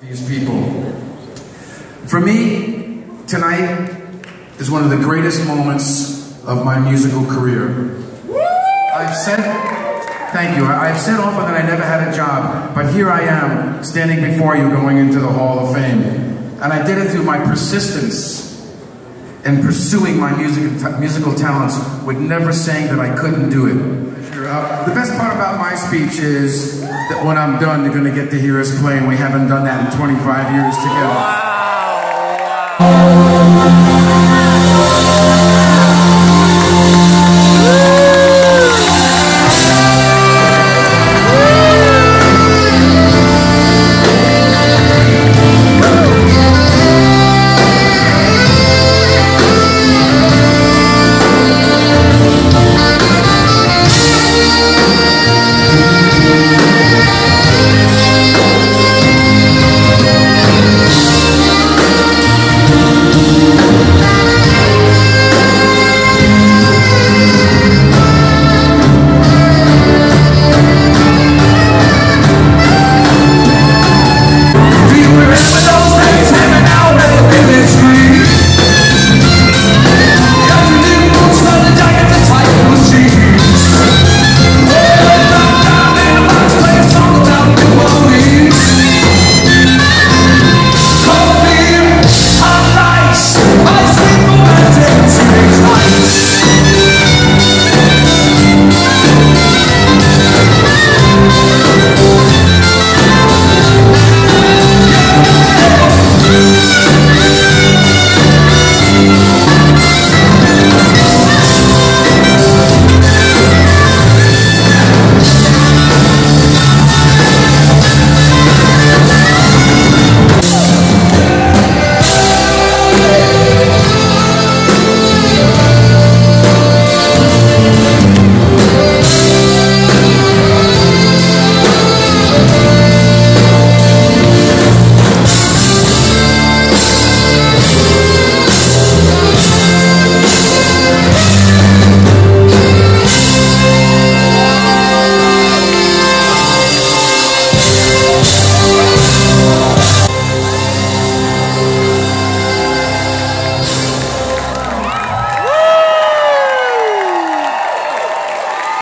these people. For me, tonight is one of the greatest moments of my musical career. I've said, thank you, I've said often that I never had a job, but here I am, standing before you going into the Hall of Fame. And I did it through my persistence in pursuing my musical talents, with never saying that I couldn't do it. The best part about my speech is that when I'm done, they're going to get to hear us play, and we haven't done that in 25 years together. Wow.